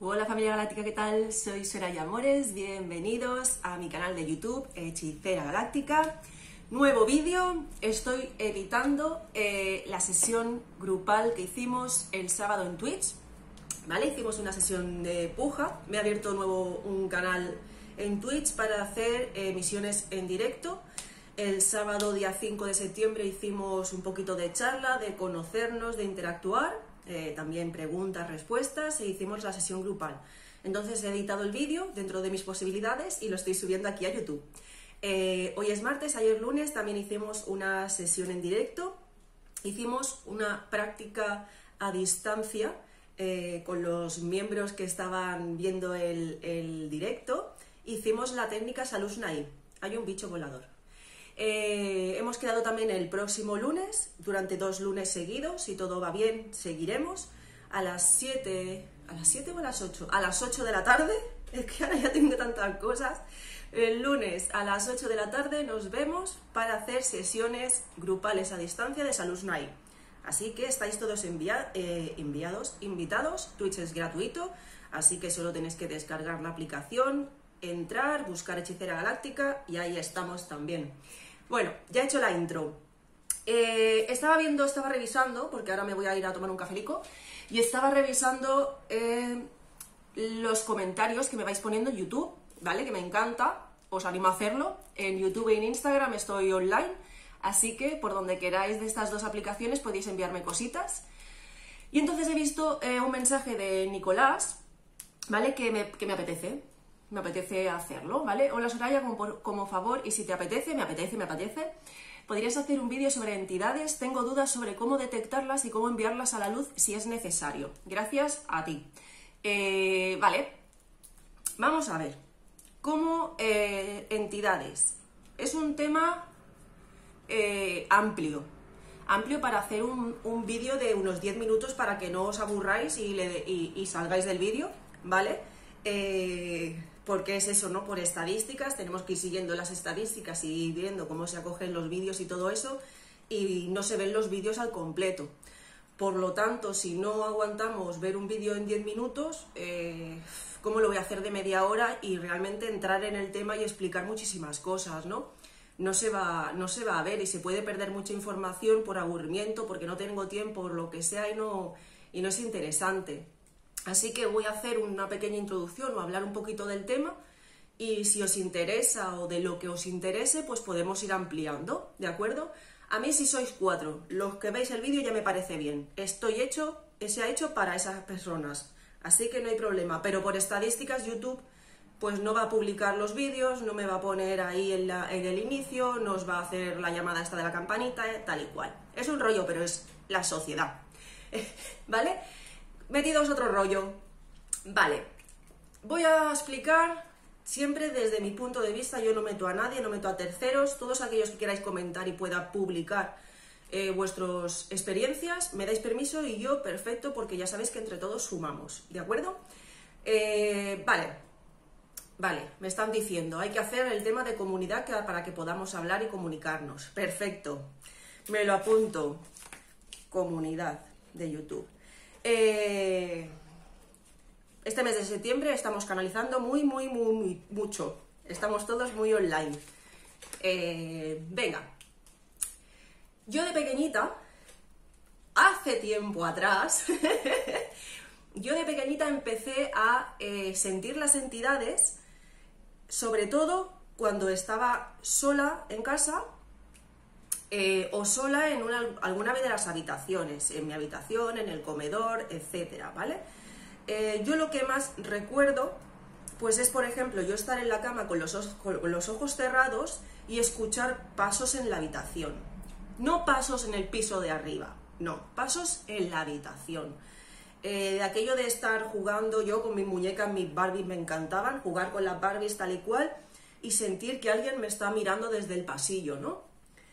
Hola familia galáctica, ¿qué tal? Soy Soraya Amores, bienvenidos a mi canal de YouTube, Hechicera Galáctica. Nuevo vídeo, estoy editando la sesión grupal que hicimos el sábado en Twitch, ¿vale? Hicimos una sesión de puja, me he abierto nuevo un canal en Twitch para hacer emisiones en directo. El sábado día 5 de septiembre hicimos un poquito de charla, de conocernos, de interactuar. También preguntas, respuestas e hicimos la sesión grupal. Entonces he editado el vídeo dentro de mis posibilidades y lo estoy subiendo aquí a YouTube. Hoy es martes, ayer lunes también hicimos una sesión en directo. Hicimos una práctica a distancia con los miembros que estaban viendo el directo. Hicimos la técnica Salus Naim. Hay un bicho volador. Hemos quedado también el próximo lunes, durante 2 lunes seguidos, si todo va bien, seguiremos a las 7, ¿a las 7 o a las 8? A las 8 de la tarde, es que ahora ya tengo tantas cosas. El lunes a las 8 de la tarde nos vemos para hacer sesiones grupales a distancia de Salus Naim. Así que estáis todos invitados, Twitch es gratuito, así que solo tenéis que descargar la aplicación, entrar, buscar Hechicera Galáctica y ahí estamos también. Bueno, ya he hecho la intro. Estaba revisando, porque ahora me voy a ir a tomar un cafelico, y estaba revisando los comentarios que me vais poniendo en YouTube, ¿vale? Que me encanta, os animo a hacerlo. En YouTube y en Instagram estoy online, así que por donde queráis de estas dos aplicaciones podéis enviarme cositas. Y entonces he visto un mensaje de Nicolás, ¿vale? Que me apetece. Me apetece hacerlo, ¿vale? Hola Soraya, como favor, y si te apetece, me apetece, podrías hacer un vídeo sobre entidades. Tengo dudas sobre cómo detectarlas y cómo enviarlas a la luz si es necesario. Gracias a ti. Vale, vamos a ver. ¿Cómo entidades? Es un tema amplio para hacer un vídeo de unos 10 minutos para que no os aburráis y salgáis del vídeo, ¿vale? Porque es eso, ¿no? Por estadísticas, tenemos que ir siguiendo las estadísticas y viendo cómo se acogen los vídeos y todo eso, y no se ven los vídeos al completo. Por lo tanto, si no aguantamos ver un vídeo en 10 minutos, ¿cómo lo voy a hacer de media hora y realmente entrar en el tema y explicar muchísimas cosas, ¿no? No se va a ver y se puede perder mucha información por aburrimiento, porque no tengo tiempo, por lo que sea, y no es interesante. Así que voy a hacer una pequeña introducción o hablar un poquito del tema, y si os interesa o de lo que os interese, pues podemos ir ampliando, ¿de acuerdo? A mí, si sois 4 los que veis el vídeo, ya me parece bien. Se ha hecho para esas personas, así que no hay problema. Pero por estadísticas YouTube pues no va a publicar los vídeos, no me va a poner ahí en el inicio, no os va a hacer la llamada esta de la campanita, tal y cual. Es un rollo, pero es la sociedad, ¿vale? Metidos otro rollo. Vale, voy a explicar siempre desde mi punto de vista. Yo no meto a nadie, no meto a terceros. Todos aquellos que queráis comentar y pueda publicar vuestras experiencias, me dais permiso y yo, perfecto, porque ya sabéis que entre todos sumamos, ¿de acuerdo? Vale, me están diciendo, hay que hacer el tema de comunidad para que podamos hablar y comunicarnos. Perfecto, me lo apunto. Comunidad de YouTube. Este mes de septiembre estamos canalizando mucho. Estamos todos muy online. Venga. Yo de pequeñita, hace tiempo atrás, yo de pequeñita empecé a sentir las entidades, sobre todo cuando estaba sola en casa, o sola en alguna de las habitaciones, en mi habitación, en el comedor, etcétera, ¿vale? Yo lo que más recuerdo, pues es, por ejemplo, yo estar en la cama con los ojos cerrados y escuchar pasos en la habitación. No pasos en el piso de arriba, no, pasos en la habitación. De aquello de estar jugando yo con mis muñecas, mis Barbies me encantaban, jugar con las Barbies tal y cual, y sentir que alguien me está mirando desde el pasillo, ¿no?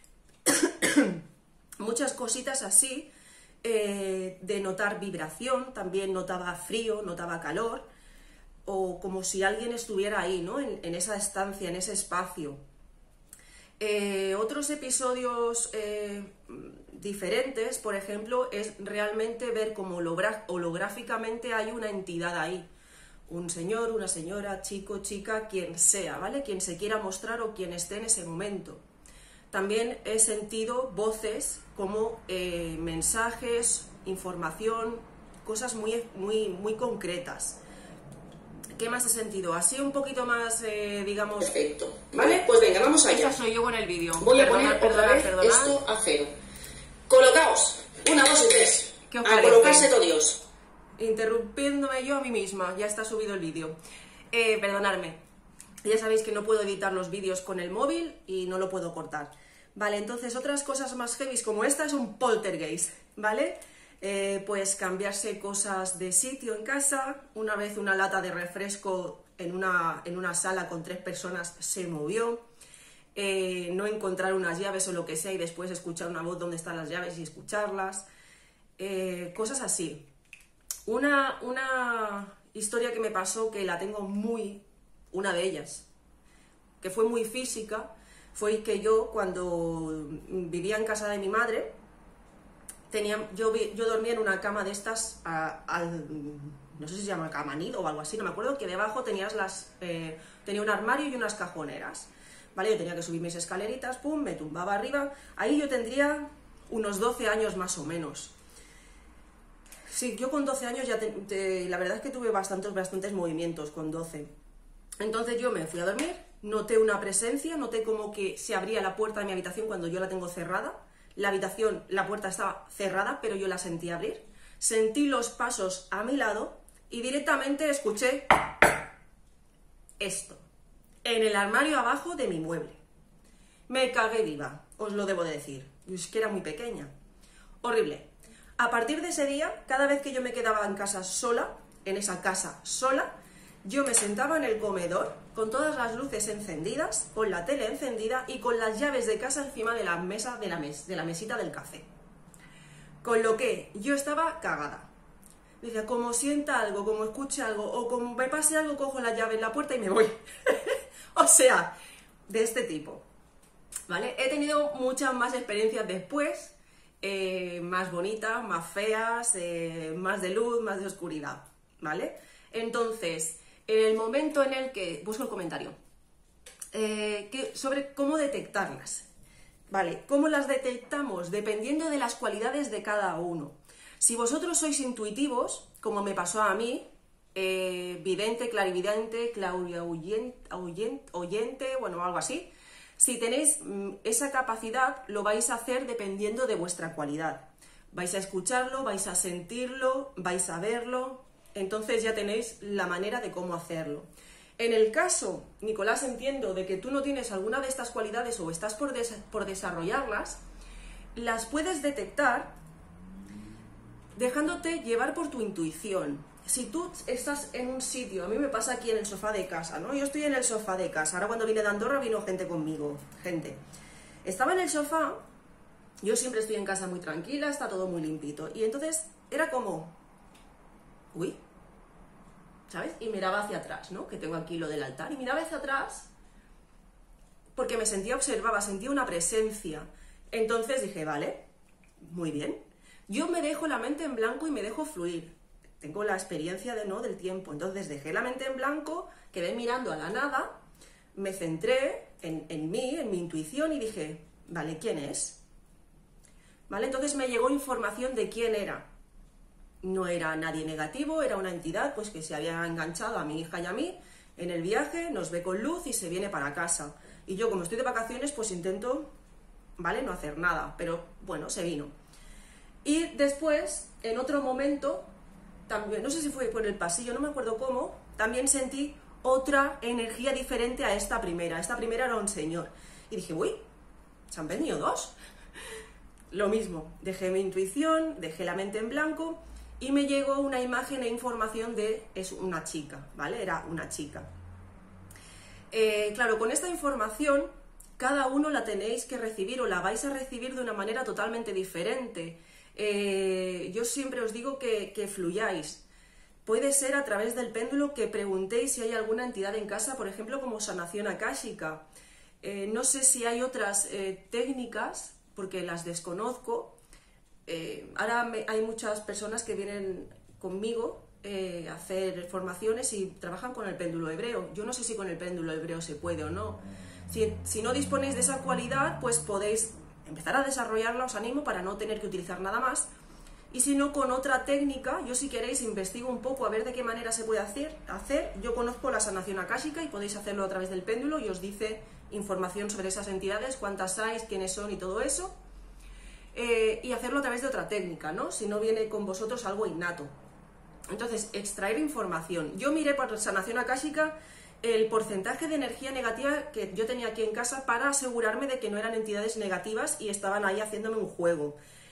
Muchas cositas así, de notar vibración, también notaba frío, notaba calor, o como si alguien estuviera ahí, ¿no? En esa estancia, en ese espacio. Otros episodios diferentes, por ejemplo, es realmente ver cómo holográficamente hay una entidad ahí. un señor, una señora, chico, chica, quien sea, ¿vale? Quien se quiera mostrar o quien esté en ese momento. También he sentido voces como mensajes, información, cosas muy concretas. ¿Qué más he sentido? Así un poquito más, digamos... Perfecto. ¿Vale? Pues venga, vamos allá. Esa soy yo con el vídeo. Voy a poner otra vez esto a cero. Colocaos. 1, 2 y 3. ¿Qué os a parece? colocarse todo Dios. Interrumpiéndome yo a mí misma. Ya está subido el vídeo. Perdonadme. Ya sabéis que no puedo editar los vídeos con el móvil y no lo puedo cortar. Vale, entonces otras cosas más heavy como esta es un poltergeist, ¿vale? Pues cambiarse cosas de sitio en casa. Una vez una lata de refresco en una sala con 3 personas se movió. No encontrar unas llaves o lo que sea y después escuchar una voz donde están las llaves y escucharlas. Cosas así. Una historia que me pasó que la tengo una de ellas, que fue muy física, fue que yo cuando vivía en casa de mi madre, yo dormía en una cama de estas, no sé si se llama cama nido o algo así, no me acuerdo, que debajo tenía un armario y unas cajoneras, ¿vale? Yo tenía que subir mis escaleritas, pum, me tumbaba arriba, ahí yo tendría unos 12 años más o menos. Sí, yo con 12 años ya la verdad es que tuve bastantes movimientos con 12. Entonces yo me fui a dormir, noté una presencia, noté como que se abría la puerta de mi habitación cuando yo la tengo cerrada. La puerta estaba cerrada, pero yo la sentí abrir. Sentí los pasos a mi lado y directamente escuché esto, en el armario abajo de mi mueble. Me cagué viva, os lo debo de decir. Es que era muy pequeña. Horrible. A partir de ese día, cada vez que yo me quedaba en casa sola, en esa casa sola, yo me sentaba en el comedor con todas las luces encendidas, con la tele encendida y con las llaves de casa encima de la mesa de la mesita del café. Con lo que yo estaba cagada. Decía, como sienta algo, como escuche algo o como me pase algo, cojo la llave en la puerta y me voy. O sea, de este tipo. ¿Vale? He tenido muchas más experiencias después, más bonitas, más feas, más de luz, más de oscuridad. ¿Vale? Entonces, en el momento en el que... Busco el comentario. Sobre cómo detectarlas. ¿Vale? ¿Cómo las detectamos? Dependiendo de las cualidades de cada uno. Si vosotros sois intuitivos, como me pasó a mí, vidente, clarividente, oyente, bueno, algo así. Si tenéis esa capacidad, lo vais a hacer dependiendo de vuestra cualidad. Vais a escucharlo, vais a sentirlo, vais a verlo... Entonces ya tenéis la manera de cómo hacerlo. En el caso, Nicolás, entiendo, de que tú no tienes alguna de estas cualidades o estás por desarrollarlas, las puedes detectar dejándote llevar por tu intuición. Si tú estás en un sitio, a mí me pasa aquí en el sofá de casa, ¿no? Yo estoy en el sofá de casa, ahora cuando vine de Andorra vino gente conmigo, Estaba en el sofá, yo siempre estoy en casa muy tranquila, está todo muy limpito, y entonces era como, uy, ¿sabes? Y miraba hacia atrás, ¿no? Que tengo aquí lo del altar. Y miraba hacia atrás porque me sentía observada, sentía una presencia. Entonces dije, vale, muy bien. Yo me dejo la mente en blanco y me dejo fluir. Tengo la experiencia del tiempo. Entonces dejé la mente en blanco, quedé mirando a la nada, me centré en mí, en mi intuición y dije, vale, ¿quién es? ¿Vale? Entonces me llegó información de quién era. No era nadie negativo, era una entidad pues que se había enganchado a mi hija y a mí en el viaje, nos ve con luz y se viene para casa. Y yo, como estoy de vacaciones, pues intento, ¿vale?, no hacer nada, pero bueno, se vino. Y después, en otro momento, también, no sé si fue por el pasillo, no me acuerdo cómo, también sentí otra energía diferente a esta primera. Esta primera era un señor. Y dije, uy, se han venido 2. Lo mismo, dejé mi intuición, dejé la mente en blanco y me llegó una imagen e información es una chica, ¿vale? Era una chica. Claro, con esta información cada uno la tenéis que recibir o la vais a recibir de una manera totalmente diferente. Yo siempre os digo que fluyáis. Puede ser a través del péndulo que preguntéis si hay alguna entidad en casa, por ejemplo, como sanación akáshica. No sé si hay otras técnicas, porque las desconozco. Ahora hay muchas personas que vienen conmigo hacer formaciones y trabajan con el péndulo hebreo. Yo no sé si con el péndulo hebreo se puede o no. Si no disponéis de esa cualidad, pues podéis empezar a desarrollarla, os animo, para no tener que utilizar nada más. Y si no, con otra técnica, yo si queréis investigo un poco a ver de qué manera se puede hacer. Yo conozco la sanación akáshica y podéis hacerlo a través del péndulo y os dice información sobre esas entidades, cuántas hay, quiénes son y todo eso. Y hacerlo a través de otra técnica, ¿no? Si no viene con vosotros algo innato. Entonces, extraer información. Yo miré por sanación akáshica el porcentaje de energía negativa que yo tenía aquí en casa para asegurarme de que no eran entidades negativas y estaban ahí haciéndome un juego.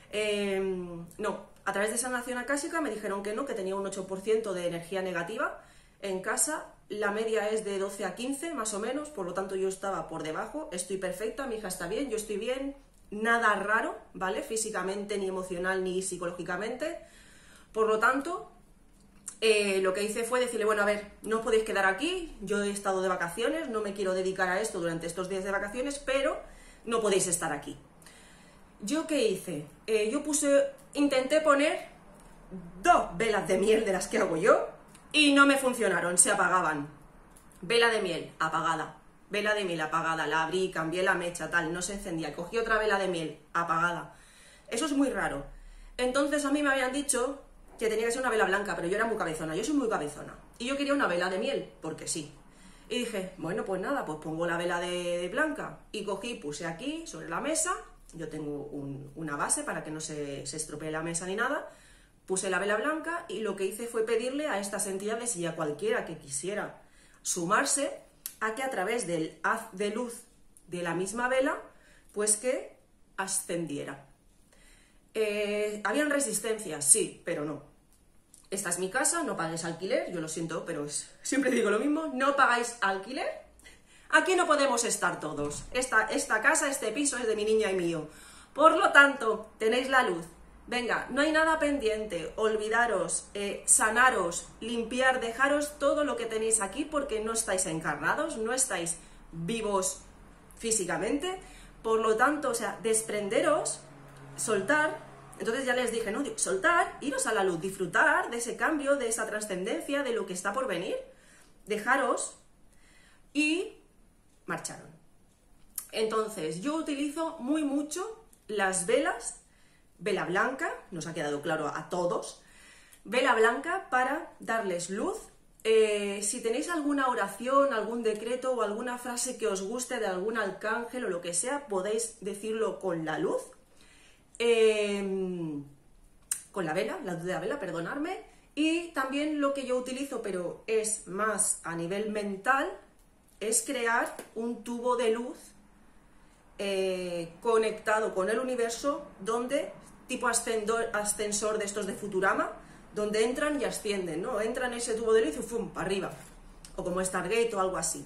No, a través de sanación akáshica me dijeron que no, que tenía un 8% de energía negativa en casa. La media es de 12 a 15 más o menos, por lo tanto yo estaba por debajo. Estoy perfecta, mi hija está bien, yo estoy bien, nada raro, ¿vale? Físicamente, ni emocional, ni psicológicamente. Por lo tanto, lo que hice fue decirle, bueno, a ver, no os podéis quedar aquí, yo he estado de vacaciones, no me quiero dedicar a esto durante estos días de vacaciones, pero no podéis estar aquí. ¿Yo qué hice? Intenté poner 2 velas de miel de las que hago yo y no me funcionaron, se apagaban. Vela de miel, apagada. Vela de miel, apagada. La abrí, cambié la mecha, tal, no se encendía. Cogí otra vela de miel, apagada. Eso es muy raro. Entonces a mí me habían dicho que tenía que ser una vela blanca, pero yo era muy cabezona, yo soy muy cabezona. Y yo quería una vela de miel, porque sí. Y dije, bueno, pues nada, pues pongo la vela de blanca. Y cogí, puse aquí, sobre la mesa. Yo tengo una base para que no se estropee la mesa ni nada. Puse la vela blanca y lo que hice fue pedirle a estas entidades y a cualquiera que quisiera sumarse a que a través del haz de luz de la misma vela, pues que ascendiera. ¿Habían resistencias? Sí, pero no. Esta es mi casa, no paguéis alquiler, yo lo siento, pero siempre digo lo mismo, no pagáis alquiler. Aquí no podemos estar todos. Esta casa, este piso es de mi niña y mío. Por lo tanto, tenéis la luz. Venga, no hay nada pendiente. Olvidaros, sanaros, limpiar, dejaros todo lo que tenéis aquí porque no estáis encarnados, no estáis vivos físicamente. Por lo tanto, o sea, desprenderos, soltar. Entonces ya les dije, no, soltar, iros a la luz, disfrutar de ese cambio, de esa trascendencia, de lo que está por venir. Dejaros y marcharon. Entonces, yo utilizo muy mucho las velas, vela blanca, nos ha quedado claro a todos, vela blanca para darles luz. Si tenéis alguna oración, algún decreto o alguna frase que os guste de algún arcángel o lo que sea, podéis decirlo con la luz, con la vela, la luz de la vela, perdonadme. Y también lo que yo utilizo, pero es más a nivel mental, es crear un tubo de luz conectado con el universo, donde, tipo ascensor de estos de Futurama, donde entran y ascienden, ¿no? Entran en ese tubo de luz y ¡fum!, para arriba. O como Stargate o algo así.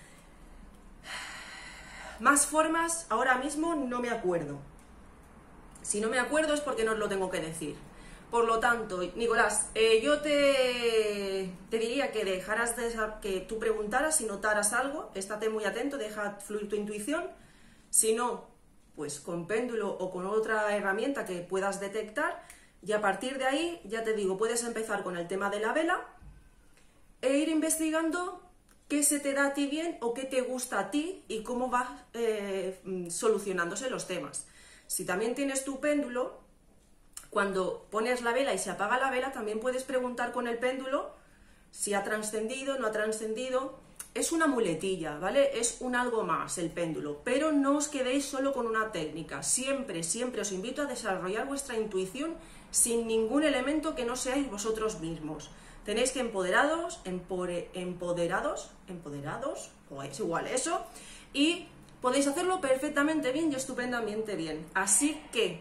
Más formas, ahora mismo no me acuerdo. Si no me acuerdo es porque no os lo tengo que decir. Por lo tanto, Nicolás, yo te diría que dejaras que tú preguntaras y notaras algo, estate muy atento, deja fluir tu intuición. Si no, pues con péndulo o con otra herramienta que puedas detectar, y a partir de ahí, ya te digo, puedes empezar con el tema de la vela e ir investigando qué se te da a ti bien o qué te gusta a ti y cómo va solucionándose los temas. Si también tienes tu péndulo, cuando pones la vela y se apaga la vela, también puedes preguntar con el péndulo si ha trascendido, no ha trascendido. Es una muletilla, ¿vale? Es un algo más el péndulo, pero no os quedéis solo con una técnica. Siempre, siempre os invito a desarrollar vuestra intuición sin ningún elemento que no seáis vosotros mismos. Tenéis que empoderados, o es igual eso, y podéis hacerlo perfectamente bien y estupendamente bien. Así que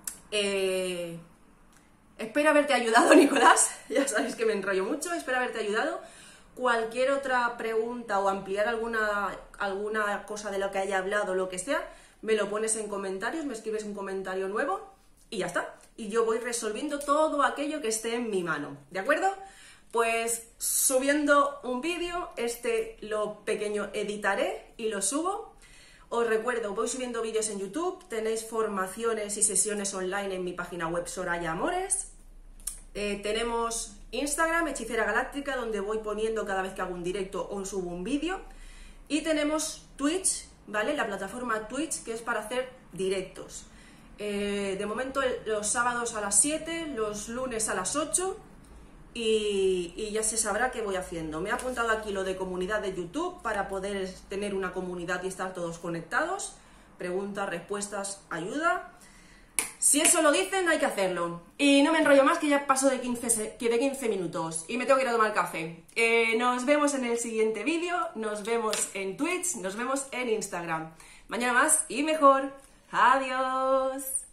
espero haberte ayudado, Nicolás. Ya sabéis que me enrollo mucho, espero haberte ayudado. Cualquier otra pregunta o ampliar alguna cosa de lo que haya hablado, lo que sea, me lo pones en comentarios, me escribes un comentario nuevo y ya está. Y yo voy resolviendo todo aquello que esté en mi mano, ¿de acuerdo? Pues subiendo un vídeo, lo pequeño editaré y lo subo. Os recuerdo, voy subiendo vídeos en YouTube, tenéis formaciones y sesiones online en mi página web Soraya Amores. Tenemos Instagram, Hechicera Galáctica, donde voy poniendo cada vez que hago un directo o subo un vídeo. Y tenemos Twitch, ¿vale? La plataforma Twitch, que es para hacer directos. De momento los sábados a las 7, los lunes a las 8 y ya se sabrá qué voy haciendo. Me he apuntado aquí lo de comunidad de YouTube para poder tener una comunidad y estar todos conectados. Preguntas, respuestas, ayuda. Si eso lo dicen, hay que hacerlo. Y no me enrollo más, que ya paso de 15 minutos y me tengo que ir a tomar café. Nos vemos en el siguiente vídeo, nos vemos en Twitch, nos vemos en Instagram. Mañana más y mejor. Adiós.